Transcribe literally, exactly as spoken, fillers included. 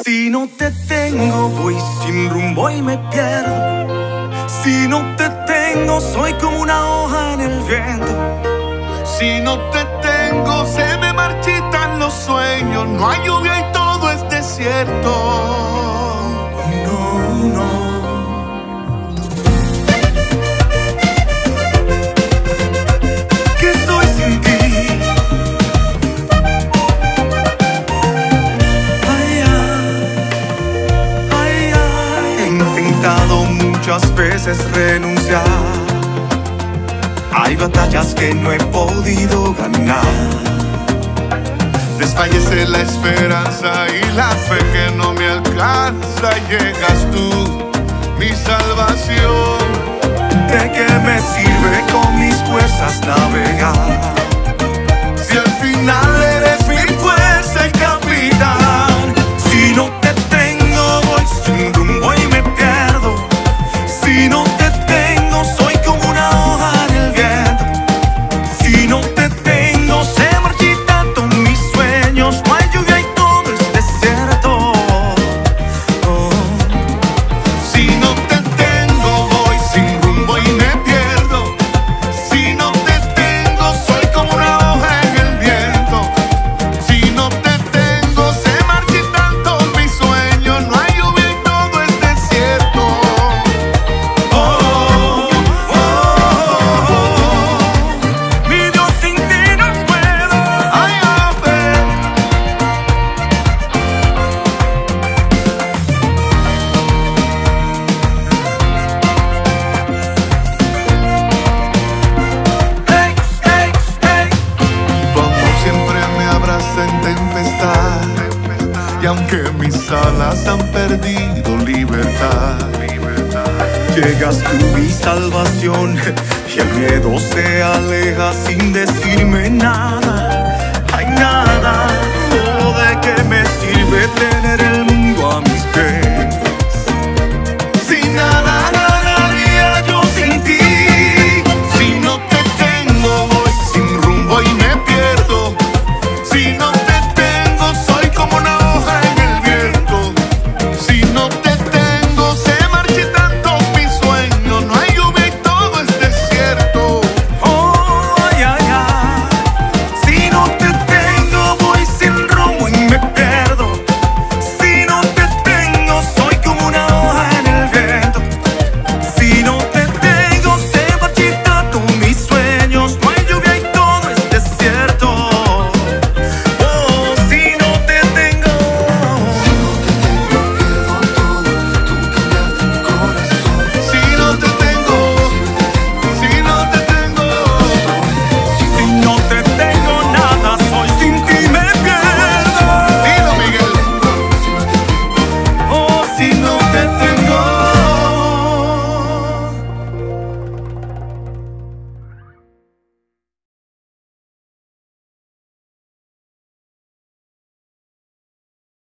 Si no te tengo, voy sin rumbo y me pierdo. Si no te tengo, soy como una hoja en el viento. Si no te tengo, se me marchitan los sueños. No hay lluvia y todo es desierto. No, no. ¿Qué soy sin ti? Ay, ay, ay, ay. He intentado muchas veces renunciar. Hay batallas que no he podido ganar. Desfallece la esperanza y la fe que no me alcanza. Llegas tú, mi salvación. ¿De qué me sirve con mis fuerzas navegar Si al final eres mi fuerza y capitán? Si no te tengo, voy sin rumbo y me pierdo. Si no te tengo, soy como una hoja en el viento. Si no te tengo, se marchitan todos mis sueños. No hay lluvia y todo es desierto. Oh. Si no te tengo, voy sin rumbo y me pierdo. Si no te tengo, soy como una hoja en el viento. Si no te tengo, se marchitan todos mis sueños. No hay lluvia y todo es desierto. Oh, oh, oh, oh. Mi Dios, sin ti no puedo. Ay, ave. Hey, hey, hey. Tu amor siempre me abraza en tempestad. Y aunque mis alas han perdido libertad, Llegas tú, mi salvación, y el miedo se aleja sin decirme nada. Hay nada, oh, ¿de qué me sirve tener